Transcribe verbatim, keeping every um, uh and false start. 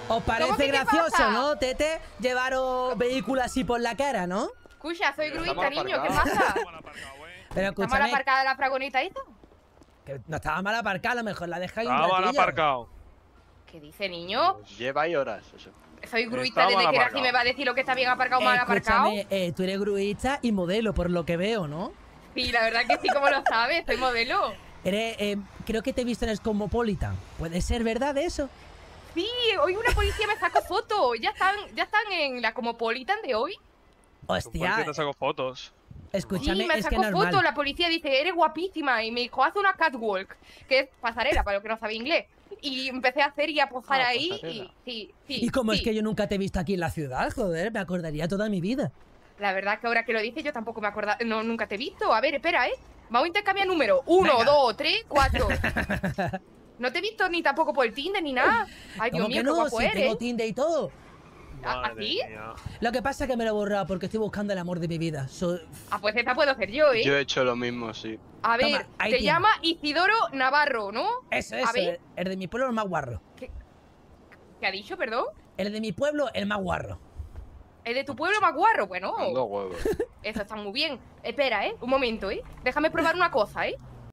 Os parece gracioso, ¿no, Tete? Llevaros vehículos así por la cara, ¿no? Escucha, soy gruista, niño, ¿qué pasa? Pero ¿Está mal escúchame, aparcada la fragoneta esta? que no estaba mal aparcada, a lo mejor la dejáis un Estaba mal ratillo. aparcado. ¿Qué dice, niño? Lleva ahí horas eso. Soy gruista Estaba desde mal que nací, aparcado. me va a decir lo que está bien aparcado o mal aparcado. Escúchame, eh, tú eres gruista y modelo, por lo que veo, ¿no? Sí, la verdad que sí, como lo sabes, soy modelo. Eres, eh, creo que te he visto en el Cosmopolitan. ¿Puede ser verdad eso? Sí, hoy una policía me sacó fotos. Ya están, ya están en la Cosmopolitan de hoy. ¿Por qué Hostia, te saco fotos? escúchame, Sí, me es que sacó normal. fotos. La policía dice, eres guapísima. Y me dijo, haz una catwalk, que es pasarela, para los que no saben inglés. Y empecé a hacer y a posar Ah, ahí. pasarela. Y sí, sí. ¿Y cómo sí. es que yo nunca te he visto aquí en la ciudad? Joder, me acordaría toda mi vida. La verdad que ahora que lo dices yo tampoco me acuerdo. No, nunca te he visto. A ver, espera, ¿eh? Vamos a intercambiar números. Uno, Venga. dos, tres, cuatro. No te he visto ni tampoco por el Tinder ni nada. Ay, Dios ¿Cómo mío, que qué no? guapo Si eres. tengo Tinder y todo. ¿Ah, Madre ¿así? mía. Lo que pasa es que me lo he borrado porque estoy buscando el amor de mi vida. Soy... Ah, pues esta puedo hacer yo, ¿eh? Yo he hecho lo mismo, sí. A ver, Toma, ahí te tienes. llama Isidoro Navarro, ¿no? Eso, A eso, ver. el, el de mi pueblo el más guarro. ¿Qué ha dicho, perdón? El de mi pueblo el más guarro. ¿El de tu pueblo más guarro? Bueno, Dos huevos. eso está muy bien. Espera, ¿eh? Un momento, ¿eh? Déjame probar una cosa, ¿eh?